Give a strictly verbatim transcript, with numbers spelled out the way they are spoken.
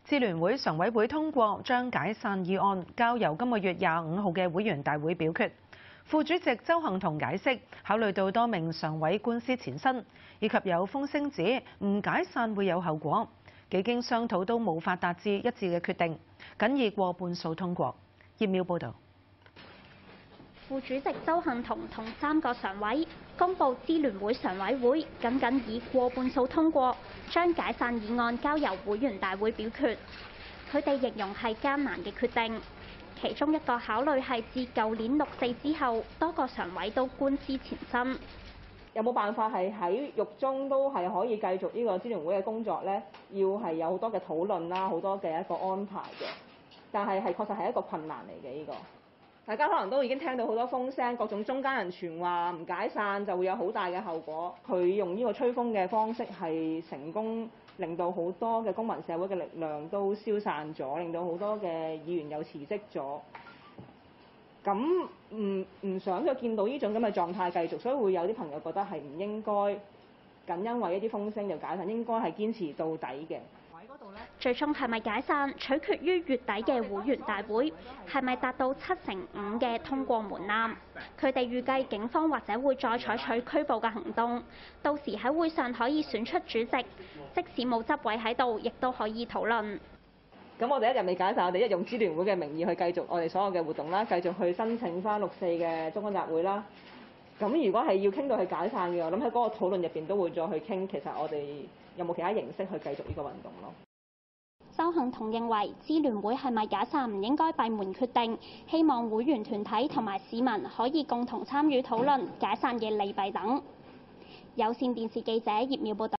支聯會常委會通過將解散議案交由今個月廿五號嘅會員大會表決。副主席鄒幸彤解釋，考慮到多名常委官司纏身，以及有風聲指唔解散會有後果，幾經商討都無法達至一致嘅決定，僅以過半數通過。葉淼報導。 副主席鄒幸彤同三個常委公佈支聯會常委會僅僅以過半數通過，將解散議案交由會員大會表決。佢哋形容係艱難嘅決定，其中一個考慮係自舊年六四之後，多個常委都官司纏身。 有冇辦法係喺獄中都係可以繼續呢個支聯會嘅工作咧？要係有好多嘅討論啦，好多嘅一個安排嘅，但係係確實係一個困難嚟嘅呢個。大家可能都已經聽到好多風聲，各種中間人傳話唔解散就會有好大嘅後果。佢用呢個吹風嘅方式係成功令到好多嘅公民社會嘅力量都消散咗，令到好多嘅議員又辭職咗。咁唔唔想再見到呢種咁嘅狀態繼續，所以會有啲朋友覺得係唔應該僅因為一啲風聲就解散，應該係堅持到底嘅。 最終係咪解散，取決於月底嘅會員大會係咪達到七成五嘅通過門檻。佢哋預計警方或者會再採取拘捕嘅行動，到時喺會上可以選出主席，即使冇執委喺度，亦都可以討論。 咁我哋一日未解散，我哋一用支聯會嘅名義去繼續我哋所有嘅活動啦，繼續去申請翻六四嘅燭光集會啦。咁如果係要傾到去解散嘅，我諗喺嗰個討論入邊都會再去傾，其實我哋有冇其他形式去繼續呢個運動咯。 鄒幸彤認為支聯會係咪解散唔應該閉門決定，希望會員團體同埋市民可以共同參與討論解散嘅利弊等。有線電視記者葉淼報道。